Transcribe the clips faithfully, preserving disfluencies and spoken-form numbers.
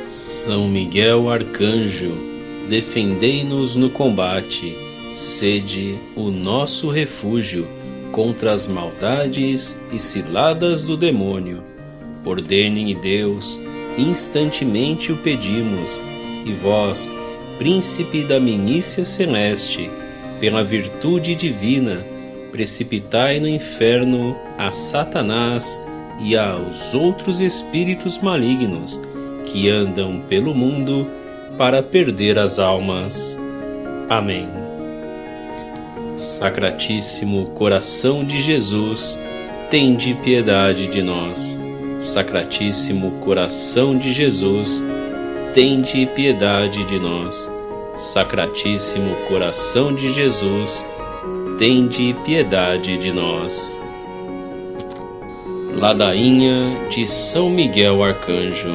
São Miguel Arcanjo, defendei-nos no combate, sede o nosso refúgio contra as maldades e ciladas do demônio. Ordene Deus, instantemente o pedimos, e vós, príncipe da milícia celeste, pela virtude divina, precipitai no inferno a Satanás e aos outros espíritos malignos que andam pelo mundo para perder as almas. Amém. Sacratíssimo coração de Jesus, tende piedade de nós. Sacratíssimo coração de Jesus, tende piedade de nós. Sacratíssimo coração de Jesus, tende piedade de nós. Ladainha de São Miguel Arcanjo.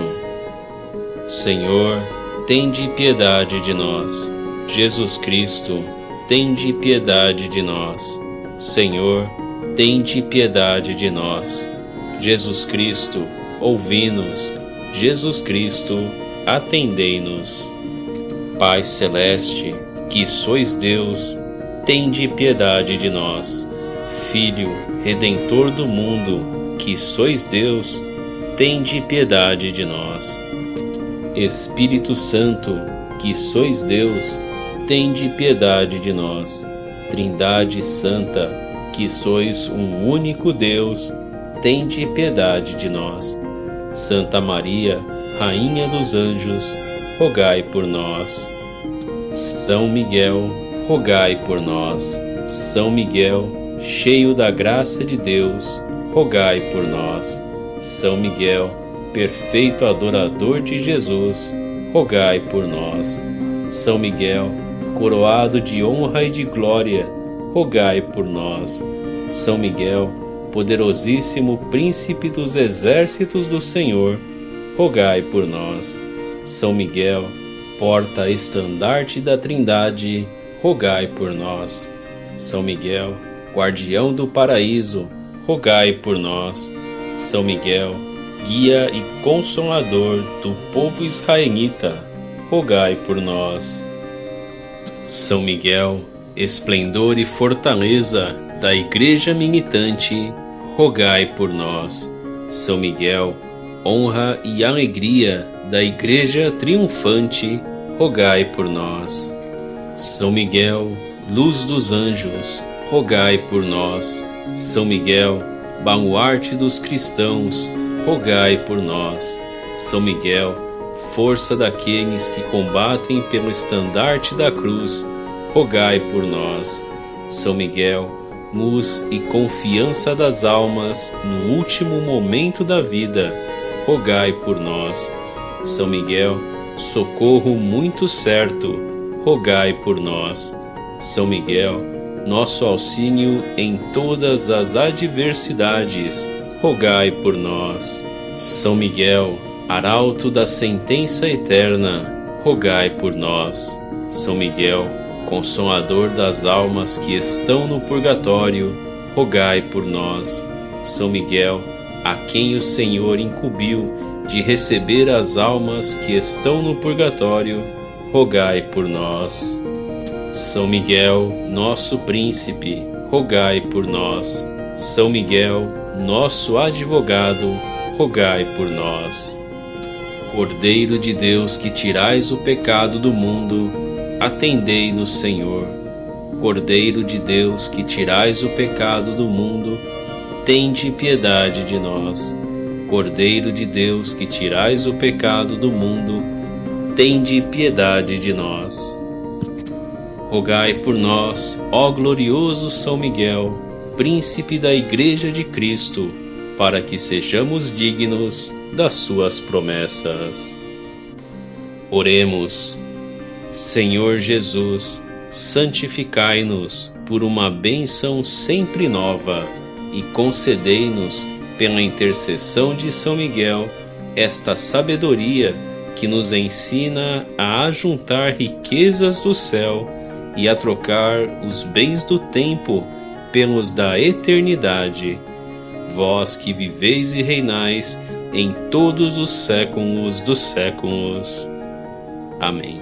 Senhor, tende piedade de nós. Jesus Cristo, tende piedade de nós. Senhor, tende piedade de nós. Jesus Cristo, ouvi-nos. Jesus Cristo, atendei-nos. Pai Celeste, que sois Deus, tende piedade de nós. Filho, Redentor do mundo, que sois Deus, tende piedade de nós. Espírito Santo, que sois Deus, tende piedade de nós. Trindade Santa, que sois um único Deus, tende piedade de nós. Santa Maria, Rainha dos Anjos, rogai por nós. São Miguel, rogai por nós. São Miguel, cheio da graça de Deus, rogai por nós. São Miguel, perfeito adorador de Jesus, rogai por nós. São Miguel, coroado de honra e de glória, rogai por nós. São Miguel, poderosíssimo príncipe dos exércitos do Senhor, rogai por nós. São Miguel, porta-estandarte da Trindade, rogai por nós. São Miguel, guardião do paraíso, rogai por nós. São Miguel, guia e consolador do povo israelita, rogai por nós. São Miguel, esplendor e fortaleza da Igreja militante, rogai por nós. São Miguel, honra e alegria da Igreja triunfante, rogai por nós. São Miguel, luz dos anjos, rogai por nós. São Miguel, baluarte dos cristãos, rogai por nós. São Miguel, força daqueles que combatem pelo estandarte da cruz, rogai por nós. São Miguel, luz e confiança das almas no último momento da vida, rogai por nós. São Miguel, socorro muito certo, rogai por nós. São Miguel, nosso auxílio em todas as adversidades, rogai por nós. São Miguel, arauto da sentença eterna, rogai por nós. São Miguel, consolador das almas que estão no purgatório, rogai por nós. São Miguel, a quem o Senhor incumbiu de receber as almas que estão no purgatório, rogai por nós. São Miguel, nosso príncipe, rogai por nós. São Miguel, nosso advogado, rogai por nós. Cordeiro de Deus, que tirais o pecado do mundo, atendei-nos, Senhor. Cordeiro de Deus, que tirais o pecado do mundo, tende piedade de nós. Cordeiro de Deus, que tirais o pecado do mundo, tende piedade de nós. Rogai por nós, ó glorioso São Miguel, príncipe da Igreja de Cristo, para que sejamos dignos das suas promessas. Oremos. Senhor Jesus, santificai-nos por uma bênção sempre nova e concedei-nos, pela intercessão de São Miguel, esta sabedoria que nos ensina a ajuntar riquezas do céu e a trocar os bens do tempo pelos da eternidade. Vós que viveis e reinais em todos os séculos dos séculos. Amém.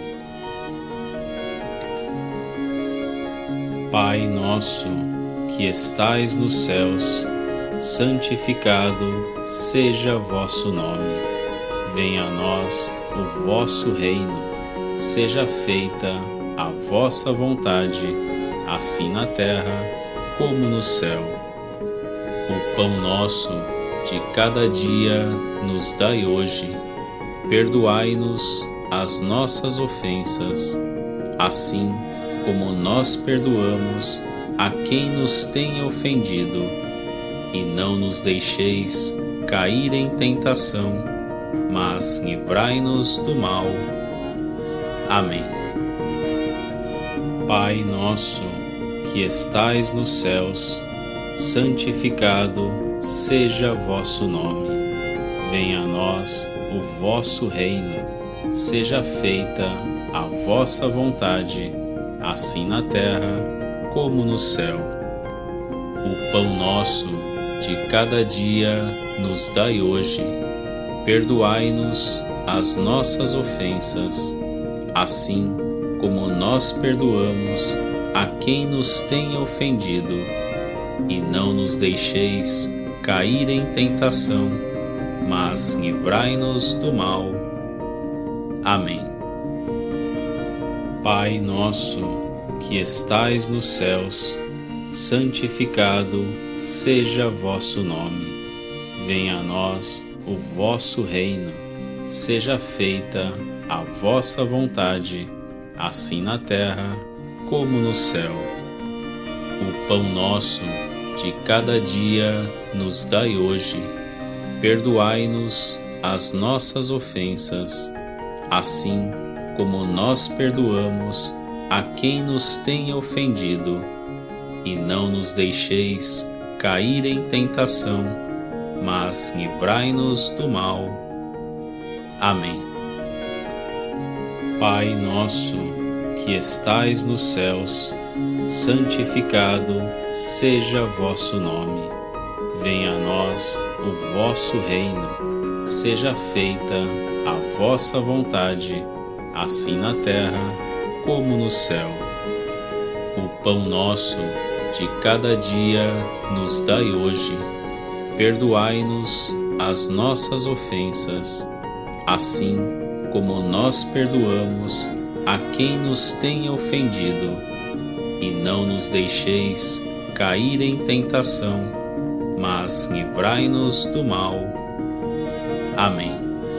Pai nosso, que estais nos céus, santificado seja vosso nome. Venha a nós o vosso reino. Seja feita a vossa vontade, assim na terra como no céu. O pão nosso de cada dia nos dai hoje. Perdoai-nos as nossas ofensas, assim como nós perdoamos a quem nos tem ofendido. E não nos deixeis cair em tentação, mas livrai-nos do mal. Amém. Pai nosso, que estais nos céus, santificado seja vosso nome. Venha a nós o vosso reino. Seja feita a vossa vontade, assim na terra como no céu. O pão nosso de cada dia nos dai hoje. Perdoai-nos as nossas ofensas, assim como nós perdoamos a quem nos tem ofendido. E não nos deixeis cair em tentação, mas livrai-nos do mal. Amém. Pai nosso, que estais nos céus, santificado seja vosso nome. Venha a nós o vosso reino. Seja feita a vossa vontade, assim na terra como no céu. O pão nosso de cada dia nos dai hoje. Perdoai-nos as nossas ofensas, assim como nós perdoamos a quem nos tem ofendido. E não nos deixeis cair em tentação, mas livrai-nos do mal. Amém. Pai nosso, que estais nos céus, santificado seja vosso nome. Venha a nós o vosso reino. Seja feita a vossa vontade, assim na terra como no céu. O pão nosso de cada dia nos dai hoje. Perdoai-nos as nossas ofensas, assim como nós perdoamos a quem nos tem ofendido. E não nos deixeis cair em tentação, mas livrai-nos do mal. Amém.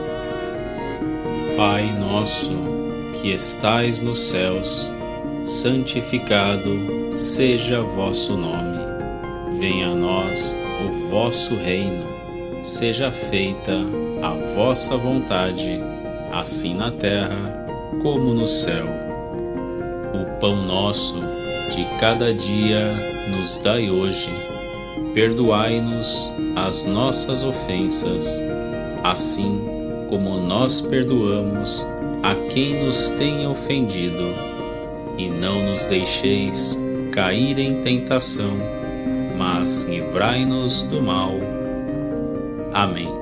Pai nosso, que estais nos céus, santificado seja vosso nome. Venha a nós o vosso reino. Seja feita a vossa vontade, assim na terra como no céu. O pão nosso de cada dia nos dai hoje. Perdoai-nos as nossas ofensas, assim como nós perdoamos a quem nos tem ofendido. E não nos deixeis cair em tentação, mas livrai-nos do mal. Amém.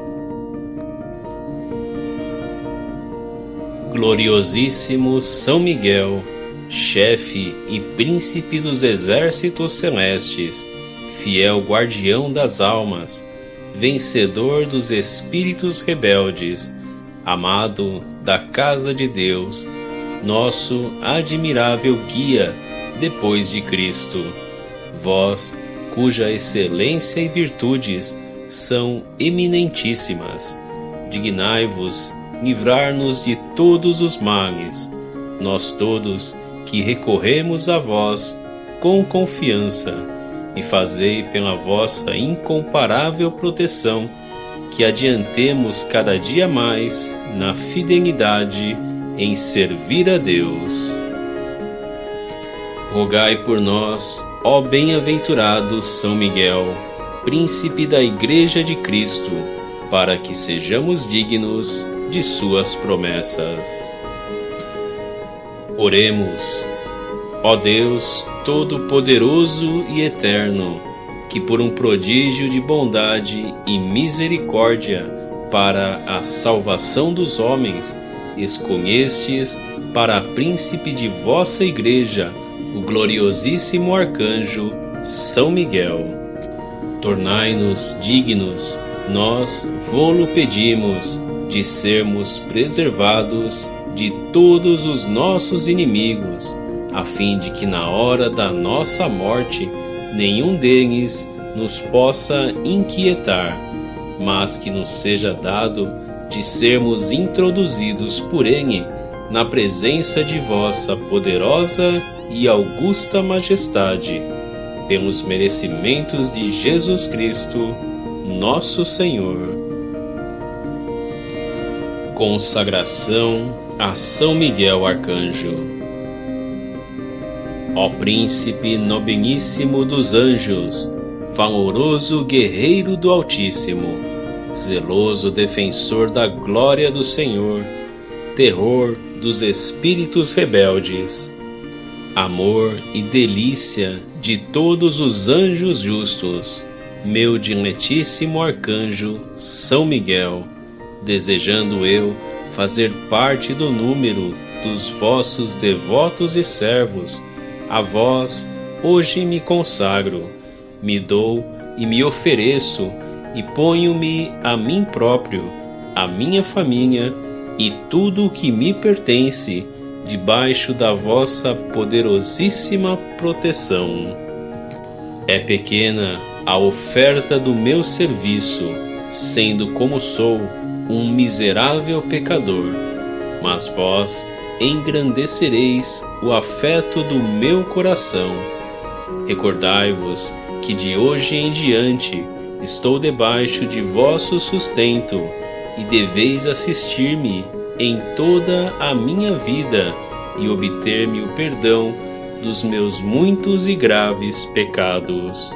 Gloriosíssimo São Miguel, chefe e príncipe dos exércitos celestes, fiel guardião das almas, vencedor dos espíritos rebeldes, amado da casa de Deus, nosso admirável guia depois de Cristo, vós, cuja excelência e virtudes são eminentíssimas, dignai-vos livrar-nos de todos os males, nós todos que recorremos a vós com confiança, e fazei pela vossa incomparável proteção que adiantemos cada dia mais na fidelidade em servir a Deus. Rogai por nós, ó bem-aventurado São Miguel, príncipe da Igreja de Cristo, para que sejamos dignos de suas promessas. Oremos. Ó Deus Todo-Poderoso e Eterno, que por um prodígio de bondade e misericórdia para a salvação dos homens, escolhestes para príncipe de vossa igreja o gloriosíssimo arcanjo São Miguel. Tornai-nos dignos, nós vô-lo pedimos, de sermos preservados de todos os nossos inimigos, a fim de que na hora da nossa morte nenhum deles nos possa inquietar, mas que nos seja dado de sermos introduzidos por ele na presença de vossa poderosa e augusta majestade, pelos merecimentos de Jesus Cristo, nosso Senhor. Consagração a São Miguel Arcanjo. Ó Príncipe nobilíssimo dos anjos, valoroso guerreiro do Altíssimo, zeloso defensor da glória do Senhor, terror dos espíritos rebeldes, amor e delícia de todos os anjos justos, meu diletíssimo arcanjo São Miguel, desejando eu fazer parte do número dos vossos devotos e servos, a vós hoje me consagro, me dou e me ofereço e ponho-me a mim próprio, a minha família e tudo o que me pertence debaixo da vossa poderosíssima proteção. É pequena a oferta do meu serviço, sendo como sou um miserável pecador, mas vós engrandecereis o afeto do meu coração. Recordai-vos que de hoje em diante estou debaixo de vosso sustento e deveis assistir-me em toda a minha vida e obter-me o perdão dos meus muitos e graves pecados.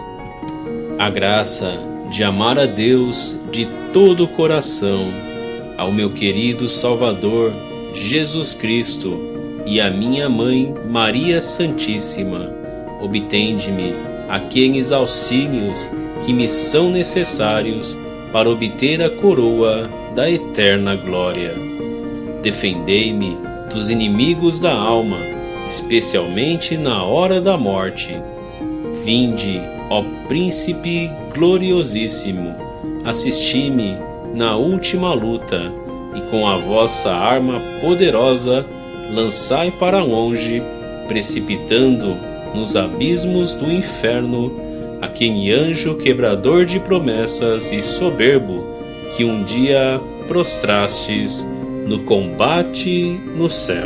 A graça de amar a Deus de todo o coração, ao meu querido Salvador Jesus Cristo e à minha Mãe Maria Santíssima, obtende-me aqueles auxílios que me são necessários para obter a coroa da eterna glória. Defendei-me dos inimigos da alma, especialmente na hora da morte. Vinde, ó Príncipe gloriosíssimo, assisti-me na última luta, e com a vossa arma poderosa lançai para longe, precipitando nos abismos do inferno, aquele anjo quebrador de promessas e soberbo que um dia prostrastes no combate no céu.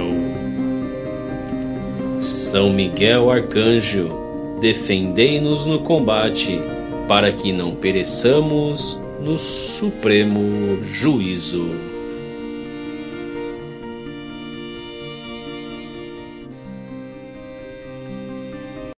São Miguel Arcanjo, defendei-nos no combate, para que não pereçamos no supremo juízo.